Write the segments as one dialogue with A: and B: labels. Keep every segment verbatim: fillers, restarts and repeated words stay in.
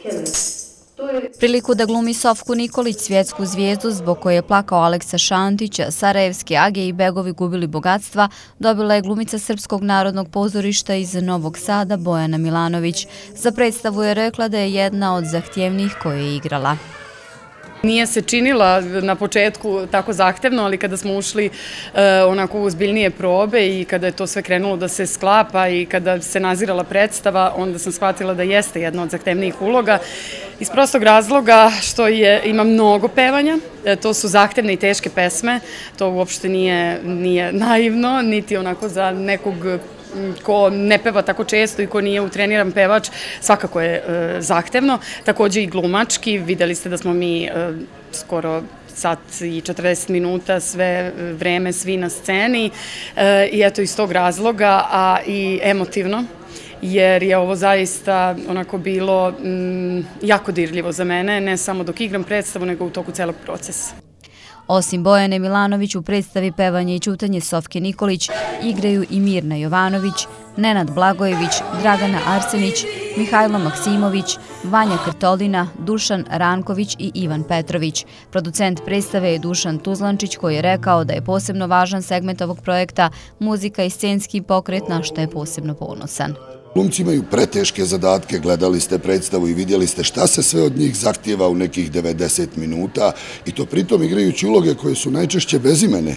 A: Priliku da glumi Sofku Nikolić, svjetsku zvijezdu zbog koje je plakao Aleksa Šantić, sarajevske age i begovi gubili bogatstva, dobila je glumica Srpskog narodnog pozorišta iz Novog Sada Bojana Milanović. Za predstavu je rekla da je jedna od zahtjevnijih koje je igrala.
B: Nije se činila na početku tako zahtevno, ali kada smo ušli onako u ozbiljnije probe i kada je to sve krenulo da se sklapa i kada se nazirala predstava, onda sam shvatila da jeste jedna od zahtevnijih uloga. Iz prostog razloga što ima mnogo pevanja, to su zahtevne i teške pesme, to uopšte nije naivno, niti onako za nekog ko ne peva tako često i ko nije utreniran pevač, svakako je zahtevno. Također i glumački, vidjeli ste da smo mi skoro sat i četrdeset minuta sve vreme svi na sceni i eto iz tog razloga, a i emotivno, jer je ovo zaista onako bilo jako dirljivo za mene, ne samo dok igram predstavu, nego u toku celog procesa.
A: Osim Bojane Milanović, u predstavi Pevanje i ćutanje Sofke Nikolić igraju i Mirna Jovanović, Nenad Blagojević, Dragana Arsenić, Mihajlo Maksimović, Vanja Krtolina, Dušan Ranković i Ivan Petrović. Producent predstave je Dušan Tuzlančić, koji je rekao da je posebno važan segment ovog projekta muzika i scenski pokret, na što je posebno ponosan.
C: Glumci imaju preteške zadatke, gledali ste predstavu i vidjeli ste šta se sve od njih zahtjeva u nekih devedeset minuta i to pritom igrajući uloge koje su najčešće bezimene.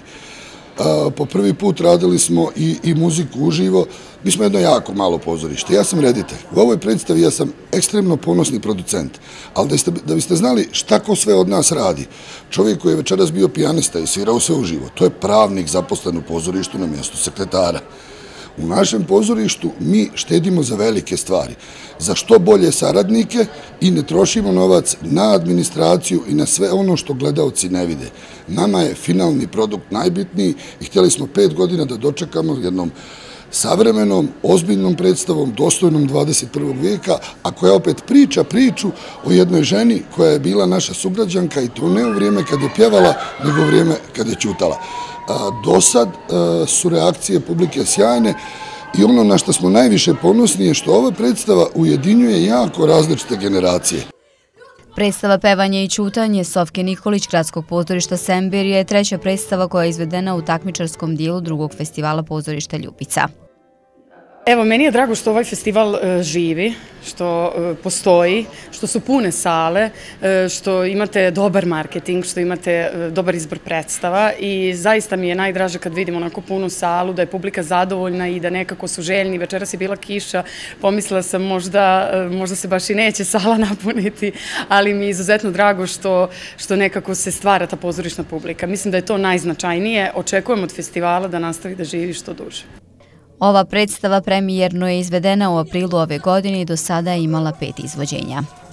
C: Po prvi put radili smo i muziku uživo, mi smo jedno jako malo pozorište. Ja sam reditelj. U ovoj predstavi ja sam ekstremno ponosni producent, ali da biste znali šta ko sve od nas radi. Čovjek koji je večeras bio pijanista i svirao sve uživo, to je pravnik zaposlen u pozorištu na mjestu sekretara. U našem pozorištu mi štedimo za velike stvari, za što bolje saradnike i ne trošimo novac na administraciju i na sve ono što gledaoci ne vide. Nama je finalni produkt najbitniji i htjeli smo pet godina da dočekamo jednom savremenom, ozbiljnom predstavom, dostojnom dvadeset prvog vijeka, a koja opet priča priču o jednoj ženi koja je bila naša sugrađanka i to ne u vrijeme kad je pjevala, nego u vrijeme kad je ćutala. Do sad su reakcije publike sjajne i ono na što smo najviše ponosni je što ova predstava ujedinjuje jako različite generacije.
A: Predstava Pevanje i ćutanje Sofke Nikolić Gradskog pozorišta Sembir je treća predstava koja je izvedena u takmičarskom dijelu drugog festivala pozorišta Ljubica.
B: Evo, meni je drago što ovaj festival živi, što postoji, što su pune sale, što imate dobar marketing, što imate dobar izbor predstava i zaista mi je najdraže kad vidim onako punu salu, da je publika zadovoljna i da nekako su željni. Večeras je bila kiša, pomislila sam možda se baš i neće sala napuniti, ali mi je izuzetno drago što nekako se stvara ta pozorišna publika. Mislim da je to najznačajnije. Očekujem od festivala da nastavi da živi što duže.
A: Ova predstava premijerno je izvedena u aprilu ove godine i do sada je imala pet izvođenja.